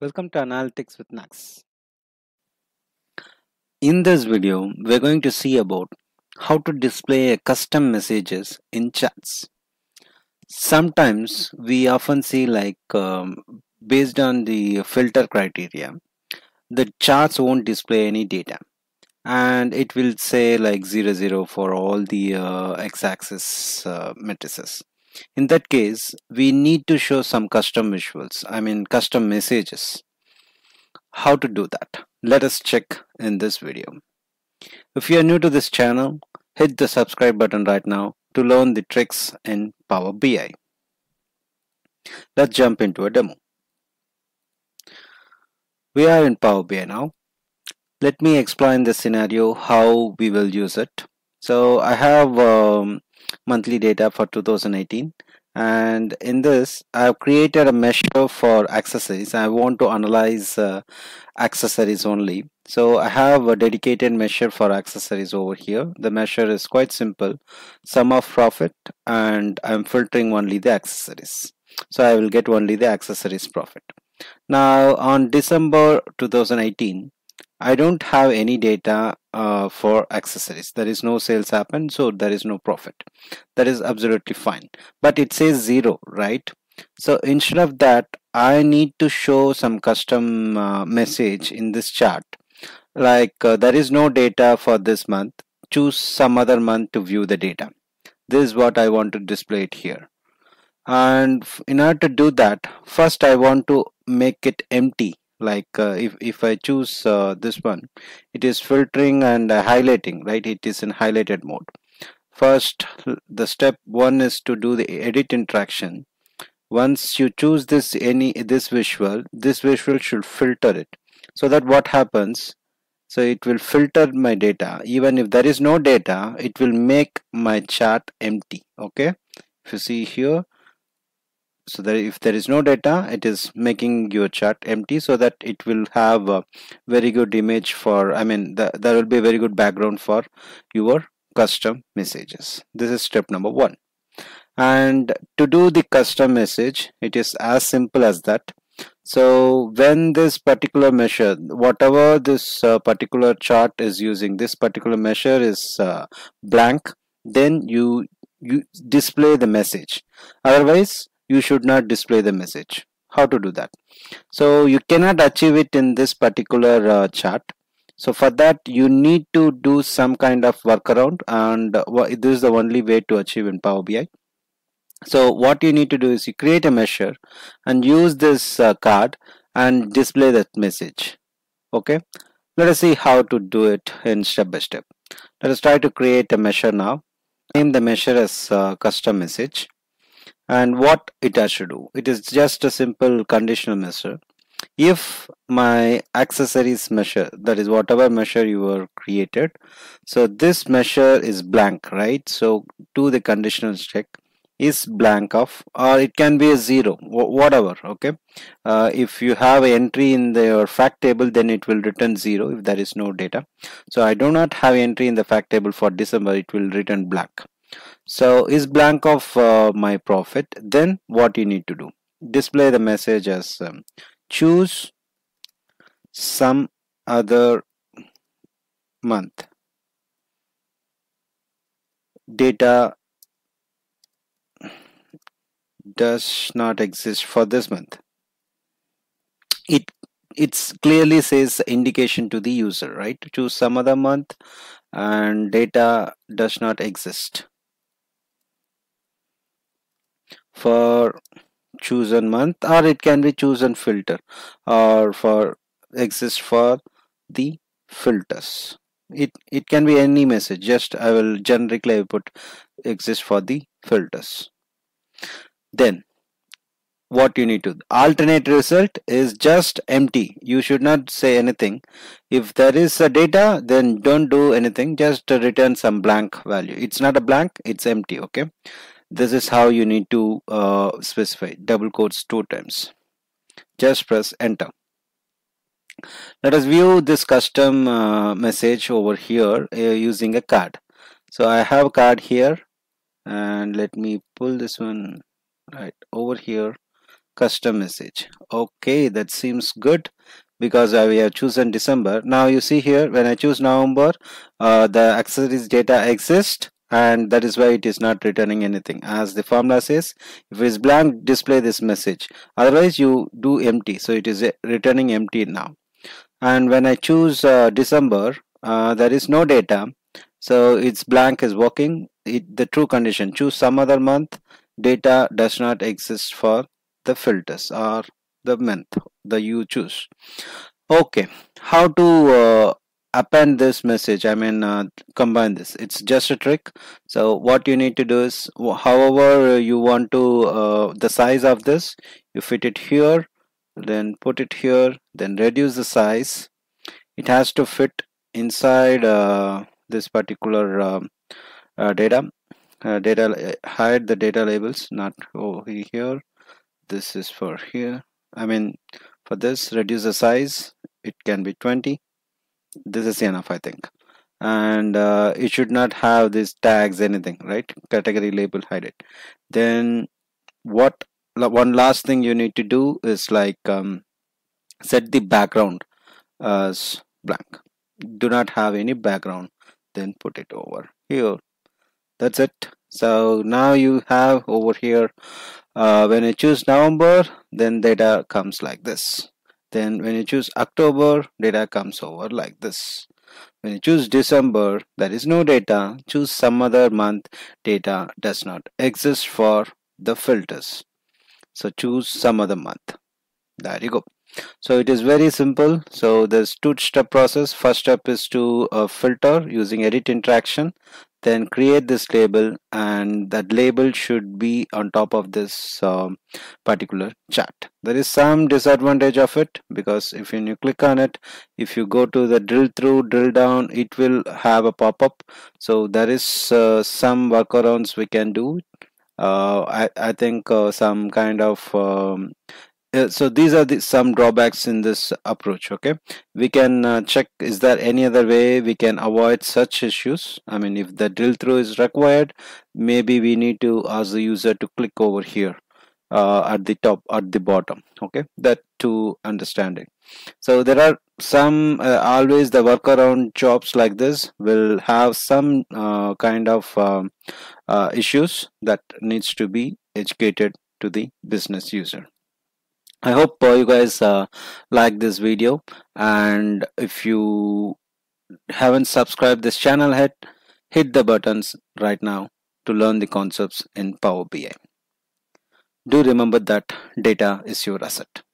Welcome to Analytics with Nax. In this video, we're going to see about how to display custom messages in chats. Sometimes we often see based on the filter criteria, the charts won't display any data and it will say like 00 for all the x-axis matrices. In that case, we need to show some custom visuals, custom messages. How to do that? Let us check in this video. If you are new to this channel, hit the subscribe button right now to learn the tricks in Power BI. Let's jump into a demo. We are in Power BI now. Let me explain the scenario how we will use it. So I have monthly data for 2018, and in this I have created a measure for accessories. I want to analyze accessories only. So I have a dedicated measure for accessories over here. The measure is quite simple, sum of profit, and I'm filtering only the accessories. So I will get only the accessories profit. Now on December 2018, I don't have any data for accessories. There is no sales happened, so there is no profit. That is absolutely fine. But it says 0, right? So instead of that, I need to show some custom message in this chart. There is no data for this month. Choose some other month to view the data. This is what I want to display it here. And in order to do that, first I want to make it empty. If I choose this one, it is filtering and highlighting, right? It is in highlighted mode. First, the step one is to do the edit interaction. Once you choose this visual, this visual should filter it. So that what happens, so it will filter my data. Even if there is no data, it will make my chart empty. Okay, if you see here, so that if there is no data, it is making your chart empty, so that it will have a very good image for, there will be a very good background for your custom messages. This is step number one. And to do the custom message, it is as simple as that. So when this particular measure, whatever this particular chart is using, this particular measure is blank, then you display the message. Otherwise you should not display the message. How to do that? So you cannot achieve it in this particular chart. So for that you need to do some kind of workaround, and this is the only way to achieve in Power BI. So what you need to do is you create a measure and use this card and display that message. Okay, let us see how to do it in step by step. Let us try to create a measure now. Name the measure as custom message. And what it has to do, it is just a simple conditional measure. If my accessories measure, that is whatever measure you were created, so this measure is blank, right? So do the conditional check, is blank of, or it can be a 0, whatever. Okay, if you have an entry in your fact table, then it will return 0 if there is no data. So I do not have entry in the fact table for December, it will return blank. So is blank of my profit. Then what you need to do, display the message as choose some other month, data does not exist for this month. It's clearly says indication to the user, right? Choose some other month and data does not exist for chosen month, or it can be chosen filter, or for exist for the filters. It can be any message, just I will generically put exist for the filters. Then what you need to, alternate result is just empty. You should not say anything. If there is a data, then don't do anything, just return some blank value. It's not a blank, it's empty. Okay, this is how you need to specify double quotes 2 times. Just press enter. Let us view this custom message over here using a card. So I have a card here, and let me pull this one right over here. custom message. Okay, that seems good because we have chosen December. Now you see here when I choose November, the accessories data exists, and that is why it is not returning anything. As the formula says, if it is blank, display this message. Otherwise, you do empty, so it is returning empty now. And when I choose December, there is no data, so it's blank is working. The true condition, choose some other month, data does not exist for the filters or the month that you choose. Okay, how to append this message, I mean combine this, it's just a trick. So what you need to do is, however you want to the size of this, you fit it here, then put it here, then reduce the size. It has to fit inside this particular hide the data labels, not over here. This is for here, I mean for this, reduce the size, it can be 20. This is enough, I think. And it should not have these tags, anything, right? Category label, hide it. Then what one last thing you need to do is like set the background as blank, do not have any background, then put it over here. That's it. So now you have over here, when you choose November, then data comes like this. Then when you choose October, data comes over like this. When you choose December, there is no data. Choose some other month, data does not exist for the filters. So choose some other month. There you go. So it is very simple. So there's two-step process. First step is to filter using edit interaction, then create this label, and that label should be on top of this particular chart. There is some disadvantage of it, because if you click on it, if you go to the drill through, drill down, it will have a pop-up. So there is some workarounds we can do. I think some kind of so these are some drawbacks in this approach. Okay, we can check, is there any other way we can avoid such issues? I mean, if the drill through is required, maybe we need to ask the user to click over here at the top, at the bottom. Okay, that to understanding. So there are some always the workaround jobs like this will have some kind of issues that needs to be educated to the business user. I hope you guys like this video, and if you haven't subscribed this channel yet, hit the buttons right now to learn the concepts in Power BI. Do remember that data is your asset.